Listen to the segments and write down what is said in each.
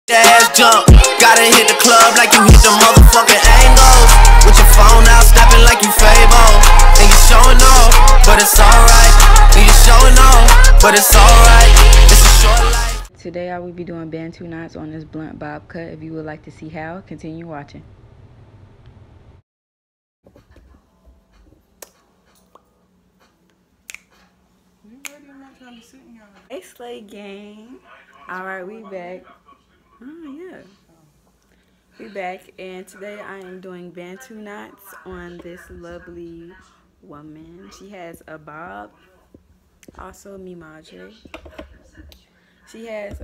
Ass jump, gotta hit the club like you hit the motherfucking angles. With your phone out, snapping like you Fable. And you showing off, but it's alright. And you showing off, but it's alright. It's a short life. Today I will be doing Bantu knots on this blunt bob cut. If you would like to see how, continue watching. Hey Slay gang. Alright, we back. Oh yeah. We back, and today I am doing Bantu knots on this lovely woman. She has a bob, also Mimaje. She has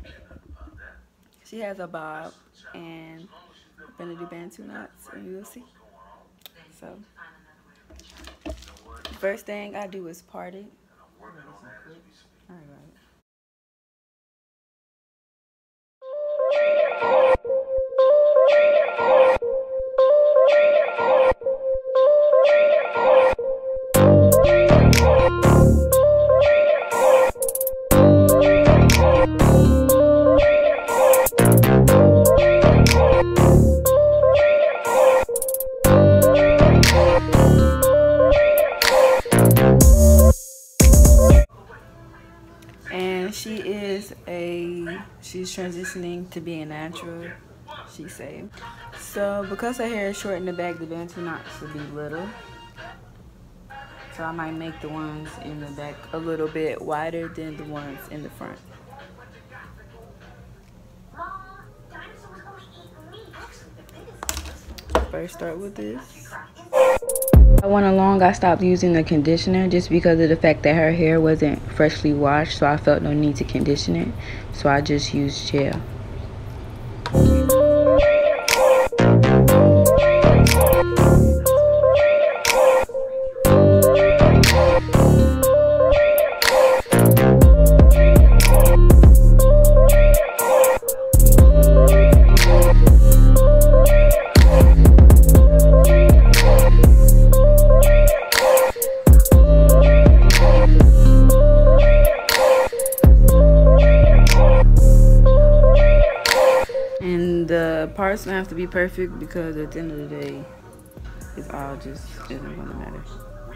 a bob, and I'm gonna do Bantu knots, and you will see. So, first thing I do is part it. All right. And she's transitioning to being natural, she say. So because her hair is short in the back, the Bantu knots should be little. So I might make the ones in the back a little bit wider than the ones in the front. First start with this. I went along, I stopped using the conditioner just because of the fact that her hair wasn't freshly washed, so I felt no need to condition it. So I just used gel. The parts don't have to be perfect because at the end of the day, it's all just isn't gonna matter.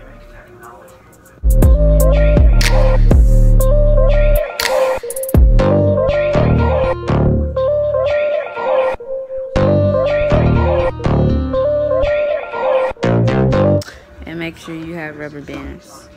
And make sure you have rubber bands.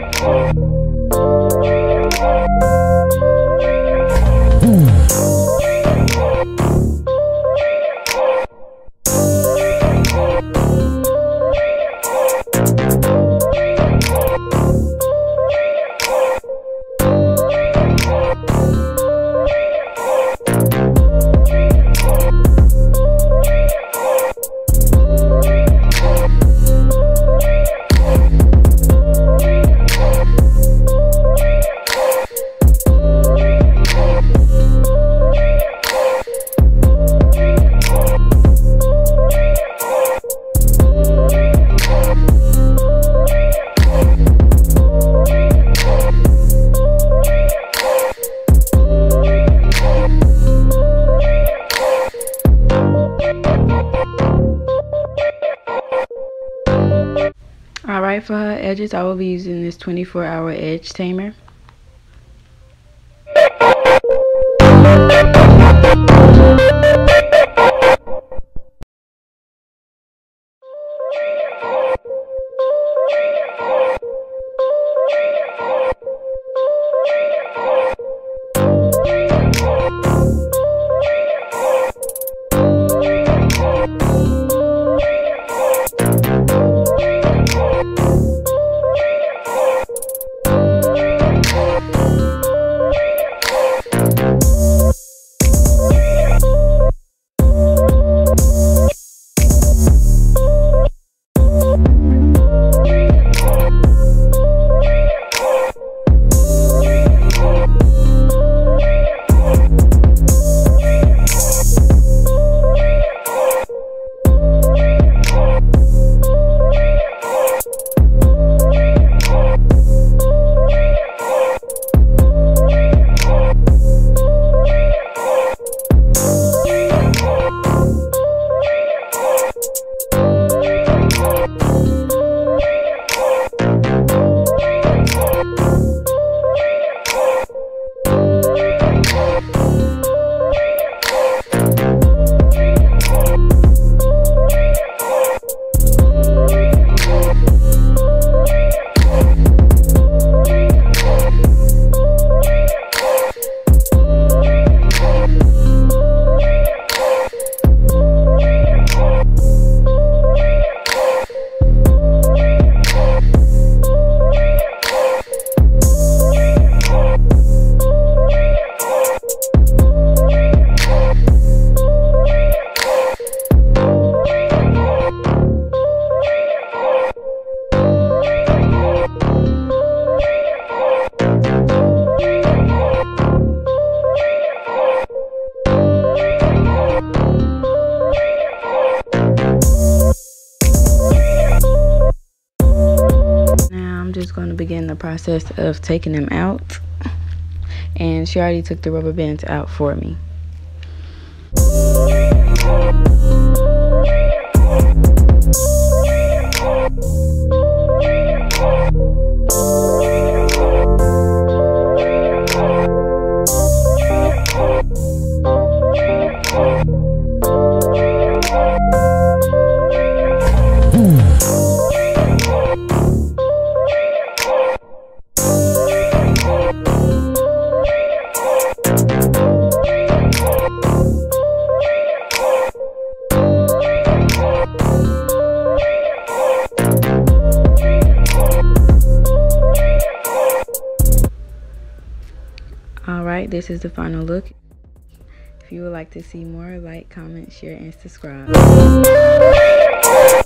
Alright, for her edges, I will be using this 24-hour edge tamer. Going to begin the process of taking them out, and she already took the rubber bands out for me. Alright, this is the final look. If you would like to see more, like, comment, share, and subscribe.